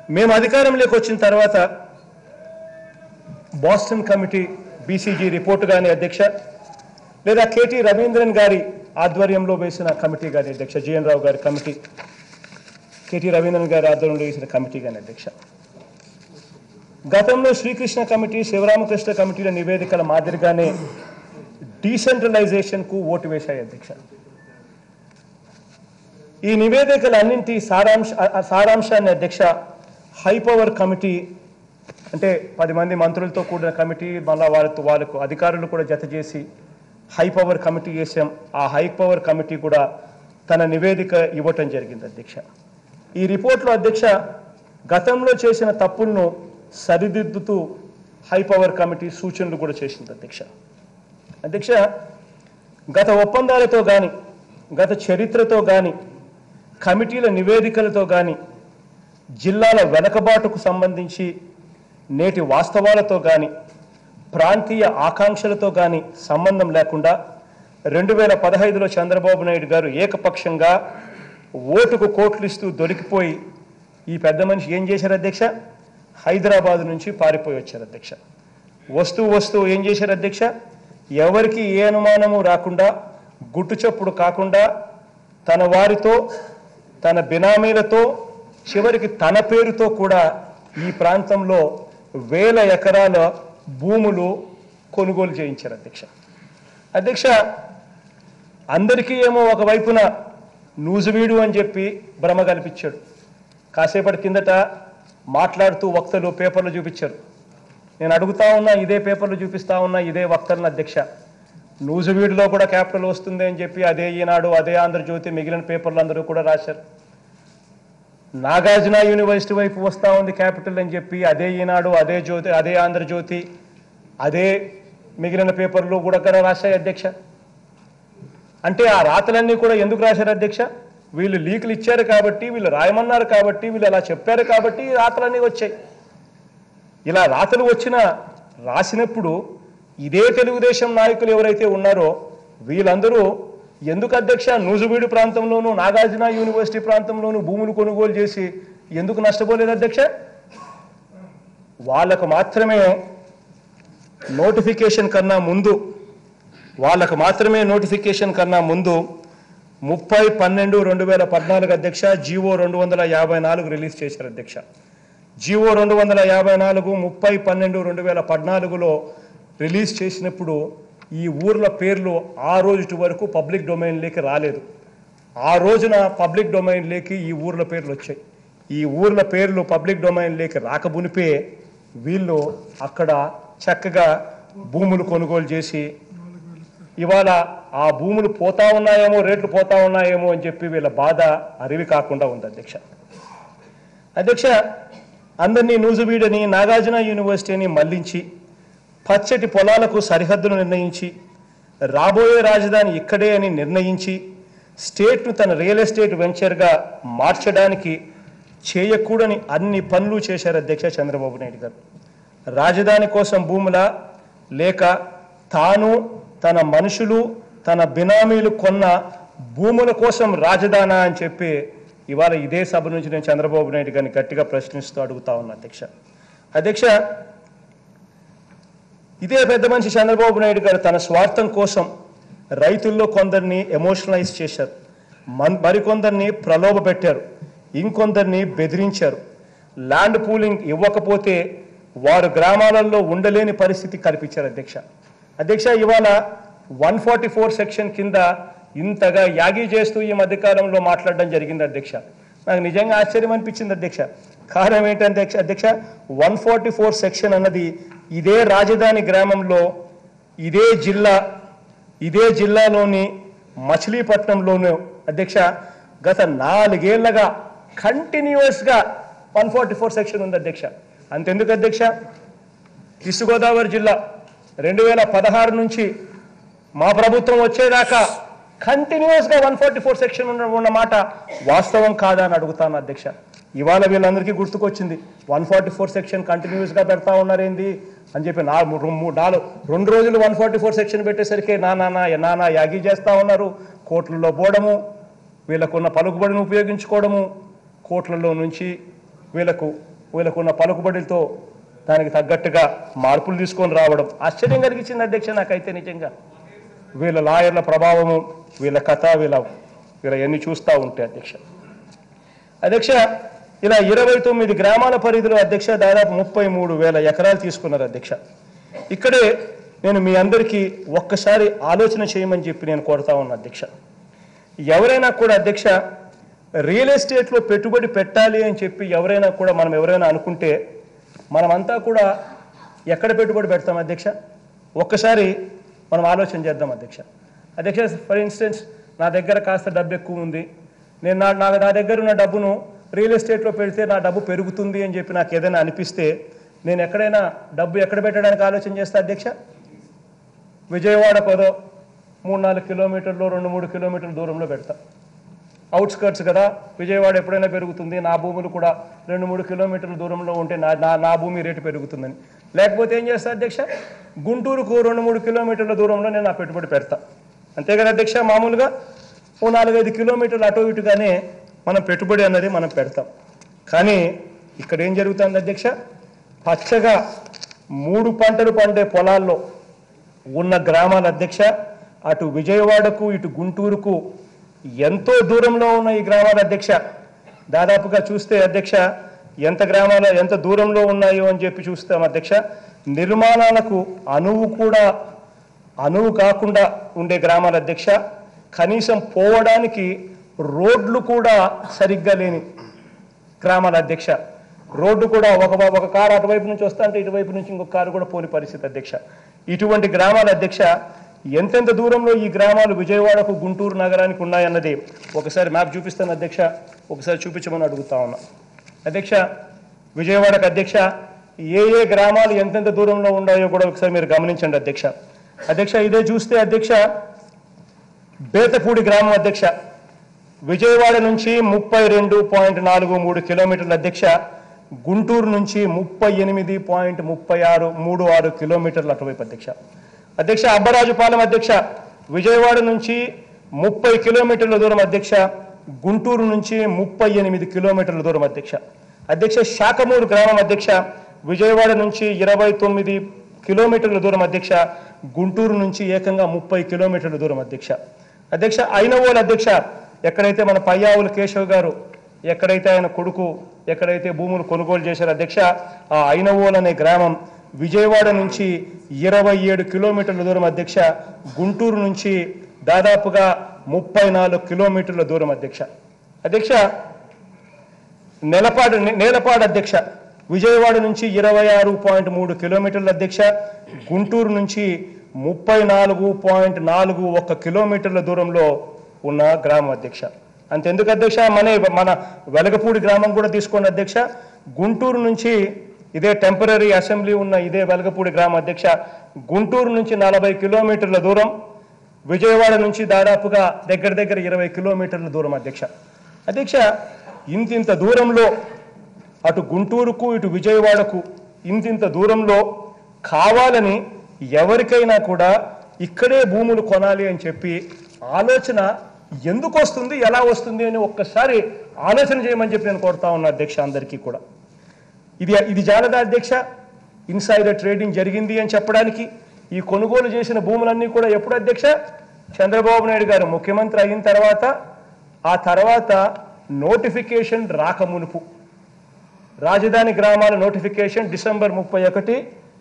మేము అధికారంలోకి వచ్చిన తర్వాత బోస్టన్ కమిటీ బీసీజీ రిపోర్టు కానీ అధ్యక్ష, లేదా కేటీ రవీంద్రన్ గారి ఆధ్వర్యంలో వేసిన కమిటీ కానీ అధ్యక్ష, జిఎన్ రావు గారి కమిటీ, కేటీ రవీంద్రన్ గారి ఆధ్వర్యంలో వేసిన కమిటీ కానీ అధ్యక్ష, గతంలో శ్రీకృష్ణ కమిటీ, శివరామకృష్ణ కమిటీల నివేదికల మాదిరిగానే డీసెంట్రలైజేషన్కు ఓటు వేశాయి అధ్యక్ష. ఈ నివేదికలన్నింటి సారాంశాన్ని అధ్యక్ష హై పవర్ కమిటీ, అంటే 10 మంది మంత్రులతో కూడిన కమిటీ, మళ్ళీ వాళ్ళకు అధికారులు కూడా జత చేసి హై పవర్ కమిటీ వేసాం. ఆ హై పవర్ కమిటీ కూడా తన నివేదిక ఇవ్వటం జరిగింది అధ్యక్ష. ఈ రిపోర్ట్లో అధ్యక్ష గతంలో చేసిన తప్పులను సరిదిద్దుతూ హై పవర్ కమిటీ సూచనలు కూడా చేసింది అధ్యక్ష. అధ్యక్ష, గత ఒప్పందాలతో కానీ, గత చరిత్రతో కానీ, కమిటీల నివేదికలతో కానీ, జిల్లాల వెనకబాటుకు సంబంధించి నేటి వాస్తవాలతో కానీ, ప్రాంతీయ ఆకాంక్షలతో కానీ సంబంధం లేకుండా 2015లో చంద్రబాబు నాయుడు గారు ఏకపక్షంగా ఓటుకు కోట్లు ఇస్తూ దొరికిపోయి ఈ పెద్ద మనిషి ఏం చేశారు అధ్యక్ష? హైదరాబాద్ నుంచి పారిపోయి వచ్చారు అధ్యక్ష. వస్తూ ఏం చేశారు అధ్యక్ష? ఎవరికి ఏ అనుమానము రాకుండా, గుట్టు చప్పుడు కాకుండా తన వారితో, తన బినామీలతో, చివరికి తన పేరుతో కూడా ఈ ప్రాంతంలో 1000 ఎకరాల భూములు కొనుగోలు చేయించారు అధ్యక్ష. అధ్యక్ష, అందరికీ ఏమో ఒకవైపున నూజువీడు అని చెప్పి భ్రమ కల్పించాడు. కాసేపటి కిందట మాట్లాడుతూ వక్తలు పేపర్లు చూపించారు. నేను అడుగుతా ఉన్నా, ఇదే పేపర్లు చూపిస్తా ఉన్నా, ఇదే వక్తలను అధ్యక్ష, నూజువీడులో కూడా క్యాపిటల్ వస్తుంది అని చెప్పి అదే ఈనాడు, అదే ఆంధ్రజ్యోతి, మిగిలిన పేపర్లు అందరూ కూడా రాశారు. నాగార్జున యూనివర్సిటీ వైపు వస్తూ ఉంది క్యాపిటల్ అని చెప్పి అదే ఈనాడు, అదే జ్యోతి, అదే ఆంధ్రజ్యోతి, అదే మిగిలిన పేపర్లు కూడా రాశాయి అధ్యక్ష. అంటే ఆ రాతలన్నీ కూడా ఎందుకు రాశారు అధ్యక్ష? వీళ్ళు లీకులు ఇచ్చారు కాబట్టి, వీళ్ళు రాయమన్నారు కాబట్టి, వీళ్ళు అలా చెప్పారు కాబట్టి ఈ రాతలన్నీ వచ్చాయి. ఇలా రాతలు రాసినప్పుడు ఇదే తెలుగుదేశం నాయకులు ఎవరైతే ఉన్నారో వీళ్ళందరూ ఎందుకు అధ్యక్ష నూజువీడు ప్రాంతంలోనూ, నాగార్జున యూనివర్సిటీ ప్రాంతంలోనూ భూములు కొనుగోలు చేసి ఎందుకు నష్టపోలేదు అధ్యక్ష? వాళ్ళకు మాత్రమే నోటిఫికేషన్ కన్నా ముందు 30/12/2014 అధ్యక్ష జీవో 254 రిలీజ్ చేశారు అధ్యక్ష. జీవో 254 30/12/2014లో రిలీజ్ చేసినప్పుడు ఈ ఊర్ల పేర్లు ఆ రోజు వరకు పబ్లిక్ డొమైన్లోకి రాలేదు. ఆ రోజున పబ్లిక్ డొమైన్లోకి ఈ ఊర్ల పేర్లు వచ్చాయి. ఈ ఊర్ల పేర్లు పబ్లిక్ డొమైన్లోకి రాకమునిపే వీళ్ళు అక్కడ చక్కగా భూములు కొనుగోలు చేసి ఇవాళ ఆ భూములు పోతా ఉన్నాయేమో, రేట్లు పోతా ఉన్నాయేమో అని చెప్పి వీళ్ళ బాధ అరివి కాకుండా ఉంది అధ్యక్ష. అధ్యక్ష, అందరినీ నూజువీడని, నాగార్జున యూనివర్సిటీని మళ్లించి పచ్చటి పొలాలకు సరిహద్దులు నిర్ణయించి, రాబోయే రాజధాని ఇక్కడే అని నిర్ణయించి, స్టేట్ను తన రియల్ ఎస్టేట్ వెంచర్గా మార్చడానికి చేయకూడని అన్ని పనులు చేశారు అధ్యక్ష చంద్రబాబు నాయుడు గారు. రాజధాని కోసం భూముల, లేక తాను, తన మనుషులు, తన బినామీలు కొన్న భూముల కోసం రాజధానా అని చెప్పి ఇవాళ ఇదే సభ నుంచి నేను చంద్రబాబు నాయుడు గారిని గట్టిగా ప్రశ్నిస్తూ అడుగుతా ఉన్నా అధ్యక్ష. అధ్యక్ష, ఇదే పెద్ద మనిషి చంద్రబాబు నాయుడు గారు తన స్వార్థం కోసం రైతుల్లో కొందరిని ఎమోషనలైజ్ చేశారు, మరికొందరిని ప్రలోభ పెట్టారు, ఇంకొందరిని బెదిరించారు. ల్యాండ్ పూలింగ్ ఇవ్వకపోతే వారు గ్రామాలలో ఉండలేని పరిస్థితి కల్పించారు అధ్యక్ష. అధ్యక్ష, ఇవాళ 144 సెక్షన్ కింద ఇంతగా యాగి చేస్తూ ఈ మధ్యకాలంలో మాట్లాడడం జరిగింది అధ్యక్ష. నాకు నిజంగా ఆశ్చర్యం అనిపించింది అధ్యక్ష. కారణం ఏంటంటే అధ్యక్ష 144 సెక్షన్ అన్నది ఇదే రాజధాని గ్రామంలో, ఇదే జిల్లాలోని మచిలీపట్నంలోనూ అధ్యక్ష గత 4 ఏళ్లుగా కంటిన్యూస్గా 144 సెక్షన్ ఉంది అధ్యక్ష. అంతెందుకు అధ్యక్ష, ఈస్ట్ గోదావరి జిల్లా 2016 నుంచి మా ప్రభుత్వం వచ్చేదాకా కంటిన్యూస్గా 144 సెక్షన్ ఉన్న మాట వాస్తవం కాదా అని అడుగుతాను అధ్యక్ష. ఇవాళ వీళ్ళందరికీ గుర్తుకొచ్చింది 144 సెక్షన్ కంటిన్యూస్గా పెడతా ఉన్నారేంది అని చెప్పి 2 రోజులు 144 సెక్షన్ పెట్టేసరికి నానా యాగి చేస్తూ ఉన్నారు. కోట్లలో పోవడము, వీళ్ళకున్న పలుకుబడిని ఉపయోగించుకోవడము, కోట్లలో నుంచి వీళ్ళకు వీళ్ళకున్న పలుకుబడితో దానికి తగ్గట్టుగా మార్పులు తీసుకొని రావడం ఆశ్చర్యం కలిగించింది అధ్యక్ష నాకైతే నిజంగా. వీళ్ళ లాయర్ల ప్రభావము, వీళ్ళ కథ, వీళ్ళ ఎన్ని చూస్తూ ఉంటే అధ్యక్ష ఇలా 29 గ్రామాల పరిధిలో అధ్యక్ష దాదాపు 33,000 ఎకరాలు తీసుకున్నారు అధ్యక్ష. ఇక్కడే నేను మీ అందరికీ ఒక్కసారి ఆలోచన చేయమని చెప్పి నేను కోరుతా ఉన్నా అధ్యక్ష. ఎవరైనా కూడా అధ్యక్ష రియల్ ఎస్టేట్లో పెట్టుబడి పెట్టాలి అని చెప్పి ఎవరైనా కూడా మనం ఎవరైనా అనుకుంటే మనమంతా కూడా ఎక్కడ పెట్టుబడి పెడతాం అధ్యక్ష? ఒక్కసారి మనం ఆలోచన చేద్దాం అధ్యక్ష. ఫర్ ఇన్స్టెన్స్ నా దగ్గర కాస్త డబ్బు ఎక్కువ ఉంది, నేను నా దగ్గర ఉన్న డబ్బును రియల్ ఎస్టేట్లో పెడితే నా డబ్బు పెరుగుతుంది అని చెప్పి నాకు ఏదైనా అనిపిస్తే నేను ఎక్కడైనా డబ్బు ఎక్కడ పెట్టడానికి ఆలోచన చేస్తా అధ్యక్ష? విజయవాడ పదో 3-4 కిలోమీటర్లు 2-3 కిలోమీటర్ల దూరంలో పెడతా. అవుట్స్కర్ట్స్ కదా, విజయవాడ ఎప్పుడైనా పెరుగుతుంది, నా భూములు కూడా 2-3 కిలోమీటర్ల దూరంలో ఉంటే నా భూమి రేటు పెరుగుతుందని. లేకపోతే ఏం చేస్తా అధ్యక్ష? గుంటూరుకు 2-3 కిలోమీటర్ల దూరంలో నేను నా పెట్టుబడి పెడతా. అంతే కదా అధ్యక్ష? మామూలుగా 4-5 కిలోమీటర్లు అటు ఇటుగానే మనం పెట్టుబడి అన్నది మనం పెడతాం. కానీ ఇక్కడ ఏం జరుగుతుంది అధ్యక్ష? పచ్చగా 3 పంటలు పండే పొలాల్లో ఉన్న గ్రామాల అధ్యక్ష అటు విజయవాడకు ఇటు గుంటూరుకు ఎంతో దూరంలో ఉన్న ఈ గ్రామాల అధ్యక్ష దాదాపుగా చూస్తే అధ్యక్ష ఎంత దూరంలో ఉన్నాయో అని చెప్పి చూస్తాం అధ్యక్ష. నిర్మాణాలకు అనువు కాకుండా ఉండే గ్రామాల అధ్యక్ష, కనీసం పోవడానికి రోడ్లు కూడా సరిగ్గా లేని గ్రామాల అధ్యక్ష. రోడ్డు కూడా ఒక కారు అటువైపు నుంచి వస్తా అంటే ఇటువైపు నుంచి ఇంకొక కారు కూడా పోని పరిస్థితి అధ్యక్ష. ఇటువంటి గ్రామాల అధ్యక్ష ఎంతెంత దూరంలో ఈ గ్రామాలు విజయవాడకు గుంటూరు నగరానికి ఉన్నాయన్నది ఒకసారి మ్యాప్ చూపిస్తాను అధ్యక్ష, ఒకసారి చూపించమని అడుగుతా ఉన్నా అధ్యక్ష. విజయవాడకు అధ్యక్ష ఏ గ్రామాలు ఎంతెంత దూరంలో ఉన్నాయో కూడా ఒకసారి మీరు గమనించండి అధ్యక్ష. ఇదే చూస్తే అధ్యక్ష బేతపూడి గ్రామం అధ్యక్ష విజయవాడ నుంచి 32.43 కిలోమీటర్ల అధ్యక్ష, గుంటూరు నుంచి 38.36 కిలోమీటర్ల అటువైపు అధ్యక్ష. అబ్బరాజుపాలెం అధ్యక్ష విజయవాడ నుంచి 30 కిలోమీటర్ల దూరం అధ్యక్ష, గుంటూరు నుంచి 38 కిలోమీటర్ల దూరం అధ్యక్ష. శాఖమూరు గ్రామం అధ్యక్ష విజయవాడ నుంచి 29 కిలోమీటర్ల దూరం అధ్యక్ష, గుంటూరు నుంచి ఏకంగా 30 కిలోమీటర్ల దూరం అధ్యక్ష. ఐనవోలు అధ్యక్ష ఎక్కడైతే మన పయ్యావుల కేశవ్ గారు ఎక్కడైతే ఆయన కొడుకు ఎక్కడైతే భూములు కొనుగోలు చేశారు అధ్యక్ష, ఆ ఐనవోలు అనే గ్రామం విజయవాడ నుంచి 27 కిలోమీటర్ల దూరం అధ్యక్ష, గుంటూరు నుంచి దాదాపుగా 34 కిలోమీటర్ల దూరం అధ్యక్ష. నేలపాడు అధ్యక్ష విజయవాడ నుంచి 26.3 కిలోమీటర్ల అధ్యక్ష, గుంటూరు నుంచి 34.41 కిలోమీటర్ల దూరంలో ఉన్న గ్రామం అధ్యక్ష. అంతెందుకు అధ్యక్ష, మన వెలగపూడి గ్రామం కూడా తీసుకోండి అధ్యక్ష. గుంటూరు నుంచి ఇదే టెంపరీ అసెంబ్లీ ఉన్న ఇదే వెలగపూడి గ్రామం అధ్యక్ష, గుంటూరు నుంచి 40 కిలోమీటర్ల దూరం, విజయవాడ నుంచి దాదాపుగా దగ్గర 20 కిలోమీటర్ల దూరం అధ్యక్ష. ఇంత దూరంలో అటు గుంటూరుకు ఇటు విజయవాడకు ఇంత దూరంలో కావాలని ఎవరికైనా కూడా ఇక్కడే భూములు కొనాలి అని చెప్పి ఆలోచన ఎందుకు వస్తుంది, ఎలా వస్తుంది అని ఒక్కసారి ఆలోచన చేయమని చెప్పి నేను కోరుతా ఉన్నా అధ్యక్ష. అందరికీ కూడా ఇది జాలదా అధ్యక్ష? ఇన్సైడర్ ట్రేడింగ్ జరిగింది అని చెప్పడానికి ఈ కొనుగోలు చేసిన భూములన్నీ కూడా ఎప్పుడు అధ్యక్ష? చంద్రబాబు నాయుడు గారు ముఖ్యమంత్రి అయిన తర్వాత, ఆ తర్వాత నోటిఫికేషన్ రాకమునుపు రాజధాని గ్రామాల నోటిఫికేషన్ డిసెంబర్ 30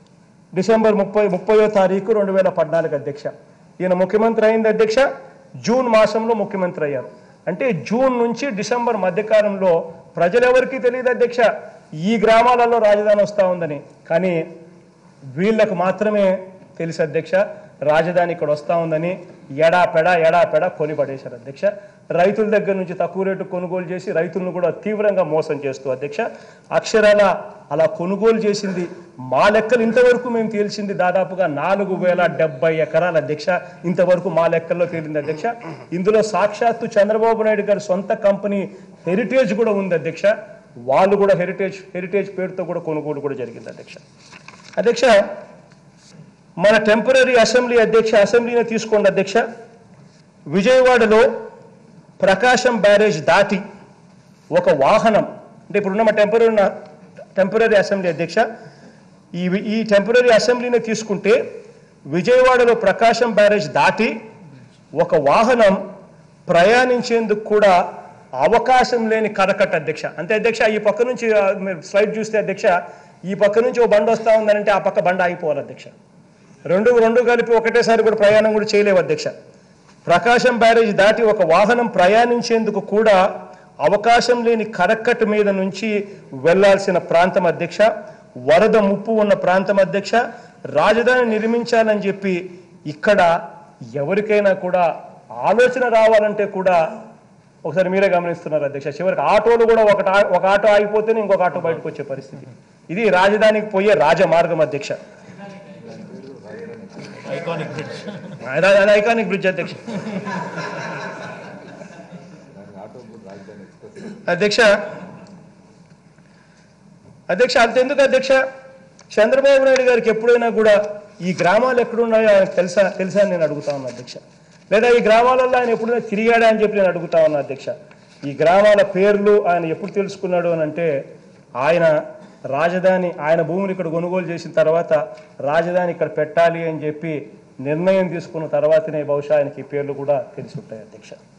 2014 అధ్యక్ష. ఈయన ముఖ్యమంత్రి అయింది అధ్యక్ష జూన్ మాసంలో ముఖ్యమంత్రి అయ్యారు. అంటే జూన్ నుంచి డిసెంబర్ మధ్యకాలంలో ప్రజలెవరికీ తెలియదు అధ్యక్ష ఈ గ్రామాలలో రాజధాని వస్తూ ఉందని. కానీ వీళ్ళకు మాత్రమే తెలుసు అధ్యక్ష రాజధాని ఇక్కడ వస్తూ ఉందని. ఎడాపెడా కొనిపడేశారు అధ్యక్ష. రైతుల దగ్గర నుంచి తక్కువ రేటు కొనుగోలు చేసి రైతులను కూడా తీవ్రంగా మోసం చేస్తూ అధ్యక్ష అక్షరాల అలా కొనుగోలు చేసింది మా లెక్కలు ఇంతవరకు మేము తేల్చింది దాదాపుగా 4070 ఎకరాలు అధ్యక్ష. ఇంతవరకు మా లెక్కల్లో తేలింది అధ్యక్ష. ఇందులో సాక్షాత్తు చంద్రబాబు నాయుడు గారి సొంత కంపెనీ హెరిటేజ్ కూడా ఉంది అధ్యక్ష. వాళ్ళు కూడా హెరిటేజ్ పేరుతో కూడా కొనుగోలు కూడా జరిగింది అధ్యక్ష. మన టెంపరీ అసెంబ్లీ అసెంబ్లీని తీసుకోండి అధ్యక్ష. విజయవాడలో ప్రకాశం బ్యారేజ్ దాటి ఒక వాహనం, అంటే ఇప్పుడున్న మా టెంపరీ టెంపరీ అసెంబ్లీ అధ్యక్ష, ఈ టెంపరీ అసెంబ్లీని తీసుకుంటే విజయవాడలో ప్రకాశం బ్యారేజ్ దాటి ఒక వాహనం ప్రయాణించేందుకు కూడా అవకాశం లేని కరకట్ట అధ్యక్ష. అంతే అధ్యక్ష, ఈ పక్క నుంచి మీరు స్లైడ్ చూస్తే అధ్యక్ష, ఈ పక్క నుంచి ఓ బండి వస్తూ ఉందంటే ఆ పక్క బండ ఆగిపోవాలి అధ్యక్ష. రెండు కలిపి ఒకటేసారి కూడా ప్రయాణం కూడా చేయలేవు అధ్యక్ష. ప్రకాశం బ్యారేజ్ దాటి ఒక వాహనం ప్రయాణించేందుకు కూడా అవకాశం లేని కరకట్ట మీద నుంచి వెళ్లాల్సిన ప్రాంతం అధ్యక్ష. వరద ముప్పు ఉన్న ప్రాంతం అధ్యక్ష. రాజధాని నిర్మించాలని చెప్పి ఇక్కడ ఎవరికైనా కూడా ఆలోచన రావాలంటే కూడా ఒకసారి మీరే గమనిస్తున్నారు అధ్యక్ష, చివరికి ఆటోలు కూడా ఒక ఆటో ఆగిపోతేనే ఇంకొక ఆటో బయటకు వచ్చే పరిస్థితి. ఇది రాజధానికి పోయే రాజమార్గం అధ్యక్ష. ఐకానిక్ బ్రిడ్జ్ అధ్యక్ష. అధ్యక్ష అంతెందుకు అధ్యక్ష, చంద్రబాబు నాయుడు గారికి ఎప్పుడైనా కూడా ఈ గ్రామాలు ఎక్కడున్నాయో ఆయన తెలుసా అని నేను అడుగుతా ఉన్నా అధ్యక్ష. లేదా ఈ గ్రామాలలో ఆయన ఎప్పుడైనా తిరిగాడా అని చెప్పి నేను అడుగుతా ఉన్నా అధ్యక్ష. ఈ గ్రామాల పేర్లు ఆయన ఎప్పుడు తెలుసుకున్నాడు అని అంటే, ఆయన భూములు ఇక్కడ కొనుగోలు చేసిన తర్వాత రాజధాని ఇక్కడ పెట్టాలి అని చెప్పి నిర్ణయం తీసుకున్న తర్వాతనే బహుశా ఆయనకి ఈ పేర్లు కూడా తెలిసి ఉంటాయి అధ్యక్ష.